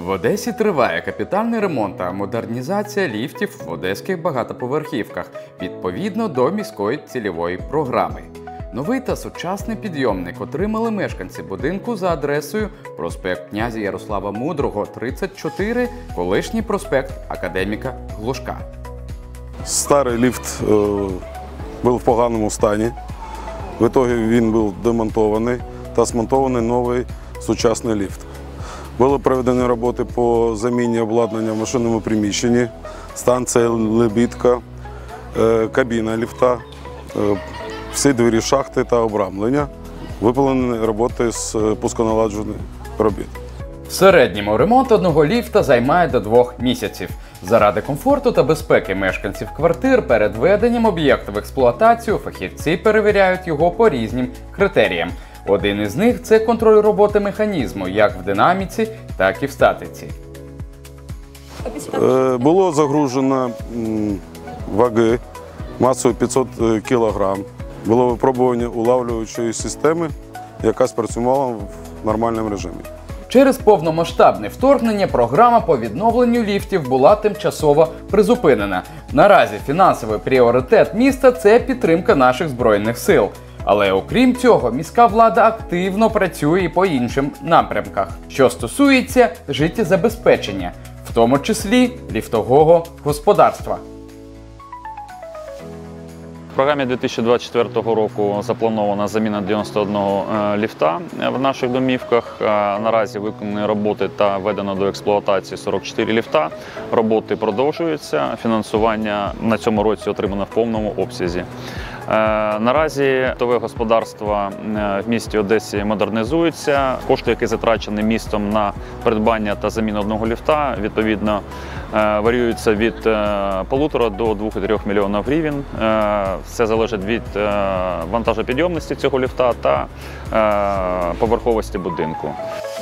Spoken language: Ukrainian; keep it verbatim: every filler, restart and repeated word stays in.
В Одесі триває капітальний ремонт та модернізація ліфтів в одеських багатоповерхівках відповідно до міської цільової програми. Новий та сучасний підйомник отримали мешканці будинку за адресою проспект князя Ярослава Мудрого, тридцять чотири, колишній проспект академіка Глушка. Старий ліфт е, був в поганому стані. В итоге він був демонтований та змонтований новий сучасний ліфт. Були проведені роботи по заміні обладнання в машинному приміщенні, станція лебідка, е, кабіна ліфта, е, всі двері шахти та обрамлення. Виповнені роботи з пусконаладжених робіт. В середньому ремонт одного ліфта займає до двох місяців. Заради комфорту та безпеки мешканців квартир перед введенням об'єкту в експлуатацію фахівці перевіряють його по різним критеріям. Один із них – це контроль роботи механізму, як в динаміці, так і в статиці. Е, було загружено м, ваги масою п'ятсот кілограм. Було випробування улавлюючої системи, яка спрацювала в нормальному режимі. Через повномасштабне вторгнення програма по відновленню ліфтів була тимчасово призупинена. Наразі фінансовий пріоритет міста – це підтримка наших Збройних сил. Але окрім цього, міська влада активно працює і по іншим напрямках, що стосується життєзабезпечення, в тому числі ліфтового господарства. В програмі дві тисячі двадцять четвертого року запланована заміна дев'яноста одного ліфта в наших домівках. Наразі виконані роботи та введено до експлуатації сорок чотири ліфта. Роботи продовжуються. Фінансування на цьому році отримано в повному обсязі. Наразі ліфтове господарство в місті Одесі модернізується. Кошти, які затрачені містом на придбання та заміну одного ліфта, відповідно, варіюються від полутора до двох і трьох мільйонів гривень. Все залежить від вантажопідйомності цього ліфта та поверховості будинку.